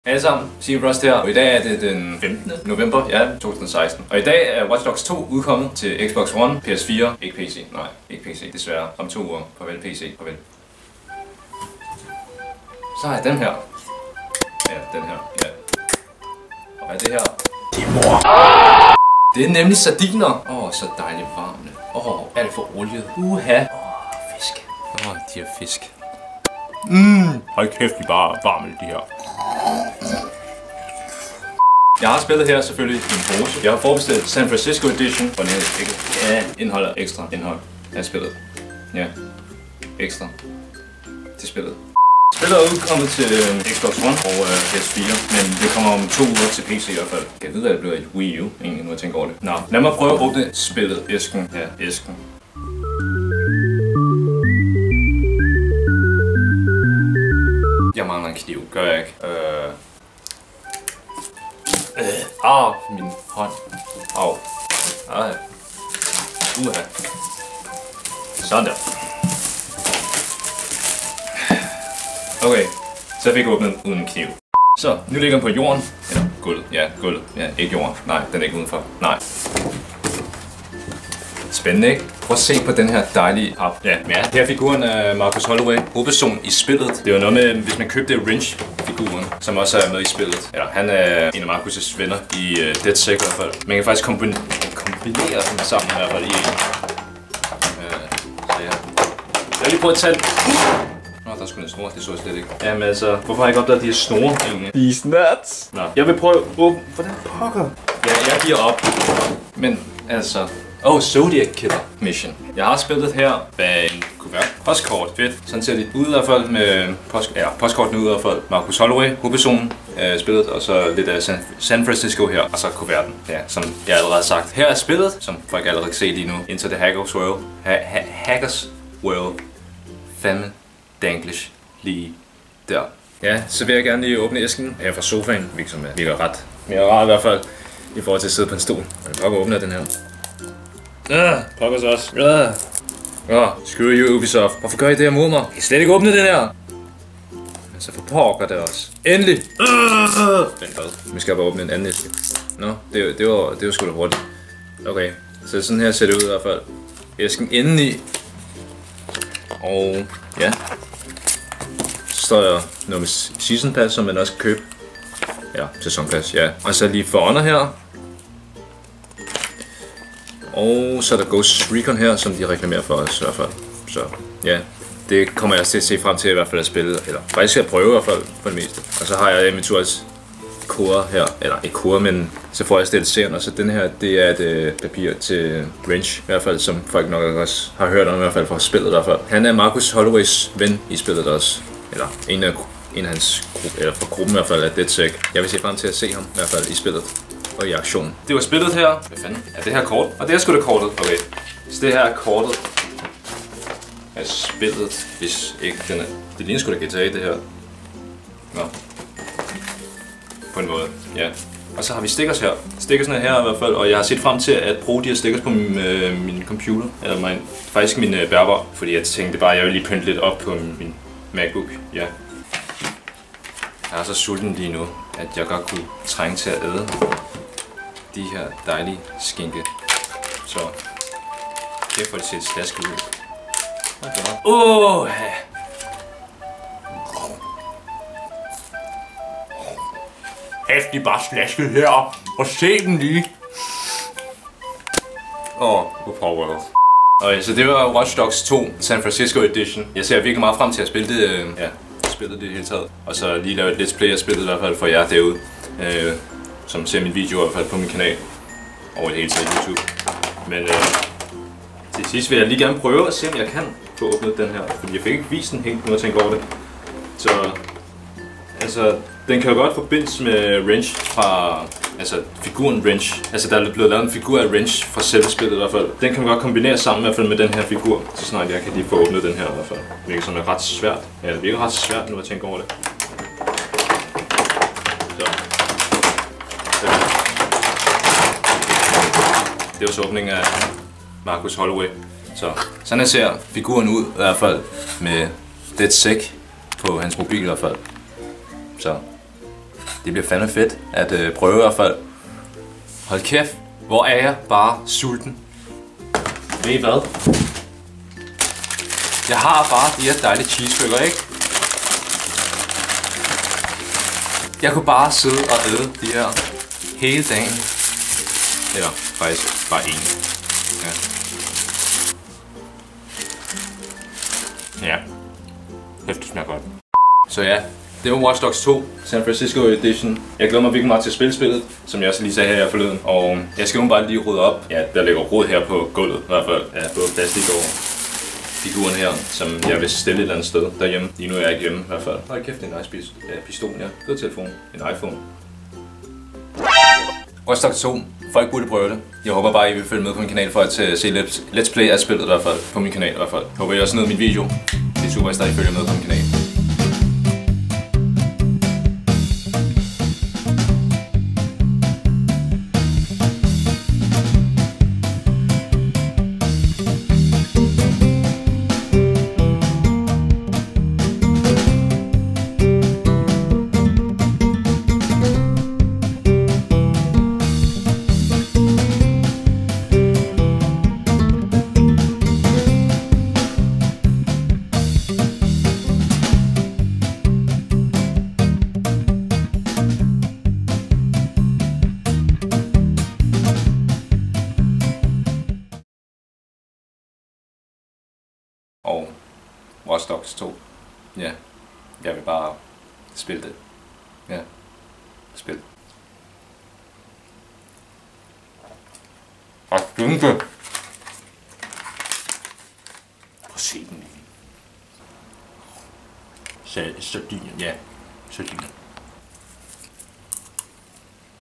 Hej alle sammen, Steve Rust her, og i dag er det den 15. november 2016. Og i dag er Watch Dogs 2 udkommet til Xbox One, PS4, ikke PC, nej, ikke PC, desværre, om 2 uger. Farvel PC, farvel. Så har jeg den her. Ja, den her, ja. Og hvad er det her? Det er mor. Det er nemlig sardiner. Så dejligt varme. Alt for olie. Fisk. De her fisk. Hold kæft, de er bare varme, de her. Jeg har spillet her selvfølgelig i en pose. Jeg har forbestilt San Francisco Edition, for den ikke indeholder ekstra indhold af spillet. Ja, ekstra til spillet. Spillet er udkommet til Xbox One og PS4, men det kommer om 2 uger til PC i hvert fald. Jeg ved, at det bliver et Wii U, egentlig, nu jeg tænker over det. Nå, lad mig prøve at åbne spillet. Æsken. Ja, æsken. Jeg mangler en kniv, gør jeg ikke. Min hånd. Au. Sådan der. Okay, så jeg fik åbnet uden en kniv. Så, nu ligger den på jorden. Eller gulvet. Ja, gulvet. Ja, ikke jorden. Nej, den er ikke udenfor. Nej. Spændende, ikke? Prøv at se på den her dejlige pap. Ja, her er figuren af Marcus Holloway, hovedperson i spillet. Det var noget med, hvis man købte Wrench-figuren, som også er med i spillet. Ja, han er en af Marcus' venner i DedSec i hvert fald. Man kan faktisk kombinere dem sammen i hvert fald i en. Så ja. Jeg vil lige prøve at tage den. Der er sgu en snor, det så jeg slet ikke. Jamen altså, hvorfor har jeg ikke opdaget de her snore egentlig? These nuts! Nå, jeg vil prøve at åbne. Hvordan pokker? Ja, jeg giver op. Men altså... Zodiac Killer Mission. Jeg har spillet her bag en kuvert. Postkort. Fedt. Sådan ser det ud i hvert fald med postkortene ud i hvert fald. Marcus Holloway, hovedpersonen, spillet, og så lidt af San Francisco her, og så kuverten. Ja, som jeg allerede har sagt. Her er spillet, som folk allerede kan se lige nu. Into the Hackers World. Hackers World. Fandme danglish lige der. Ja, så vil jeg gerne lige åbne æsken her fra sofaen, hvilket som virker ret mere rart i hvert fald, i forhold til at sidde på en stol. Jeg vil åbne den her. Pokker så også. Screw you, Ubisoft. Hvorfor gør I det her mod mig? Jeg kan slet ikke åbne den her. Men så for pokker det også. Endelig! Den fad. Vi skal bare åbne en anden æske. Nå, det var sgu da hurtigt. Okay, så sådan her ser det ud i hvert fald. Æsken indeni. Og ja. Så står der noget med Season Pass, som man også kan købe. Ja, sæsonpass, ja. Og så lige for under her. Og så er der Ghost Recon her, som de reklamerer for os i hvert fald. Så ja, det kommer jeg til at se frem til i hvert fald at spille, eller faktisk at prøve i hvert fald for det meste. Og så har jeg i min tur også Core her, eller ikke Core, men så får jeg stillet serien, og så den her, det er et papir til Wrench, i hvert fald, som folk nok også har hørt om i hvert fald fra spillet i hvert fald. Han er Marcus Holloways ven i spillet også, eller en af hans gruppe, eller fra gruppen i hvert fald af DedSec. Jeg vil se frem til at se ham i hvert fald i spillet. Og i aktion. Det var spillet her. Hvad fanden? Er det her kort? Og det er sgu da kortet. Okay. Så det her er kortet af spillet. Hvis ikke den er... Det ligner sgu da GTA det her. Nå. På en måde. Ja. Og så har vi stickers her. Stickersne her i hvert fald. Og jeg har set frem til at bruge de her stickers på min computer. Eller faktisk min bærbar. Fordi jeg tænkte bare, at jeg vil lige pynte lidt op på min MacBook. Ja. Jeg er så sulten lige nu, at jeg godt kunne trænge til at æde de her dejlige skinke. Så kæft for det ser slasket ud. Hæftig bare slasket her. Og se den lige. Hvor power. Okay, så det var Watch Dogs 2 San Francisco Edition. Jeg ser virkelig meget frem til at spille det. Spillet det hele taget. Og så lige lave et let's play af spillet i hvert fald for jer derude, som ser min video i hvert fald på min kanal over det hele taget YouTube. Men til sidst vil jeg lige gerne prøve at se om jeg kan få åbnet den her, fordi jeg fik ikke vist den helt, nu jeg tænker over det. Så altså den kan jo godt forbindes med Wrench fra, altså figuren Wrench. Altså der er blevet lavet en figur af Wrench fra selve spillet i hvert fald. Den kan man godt kombinere sammen i hvert fald med den her figur, så snart jeg kan lige få åbnet den her i hvert fald. Det virker som er ret svært. Ja, det virker ret svært, nu jeg tænker over det. Så. Det var så åbningen af Marcus Holloway. Så sådan her ser figuren ud i hvert fald med DedSec på hans mobil i hvert fald. Så Det bliver fandme fedt at prøve i hvert fald. Hold kæft, hvor er jeg bare sulten. Ved I hvad? Jeg har bare de her dejlige cheeseburger, ikke? Jeg kunne bare sidde og æde de her hele dagen. Eller faktisk bare en. Ja. Ja. Kæft, det smager godt. Så ja, det var Watch Dogs 2 San Francisco Edition. Jeg glæder mig virkelig meget til at spille spillet, som jeg også lige sagde her forleden. Og jeg skal jo bare lige rydde op. Ja, der ligger rod her på gulvet i hvert fald. Ja, både plastik og figuren her, som jeg vil stille et eller andet sted derhjemme. Lige nu er jeg ikke hjemme i hvert fald. Hold kæft, det er en nice pistol, ja. Fed telefon. En iPhone. Watch Dogs 2. Folk burde prøve det. Jeg håber bare, I vil følge med på min kanal for at se Let's Play af spillet i hvert fald. På min kanal i hvert fald. Jeg håber, I også nød min video. Det er super, hvis I følger med på min kanal. Og Watch Dogs 2. Ja, jeg vil bare spille det. Ja, spil. Og skynde. Prøv at se den. Sardiner, ja. Sardiner.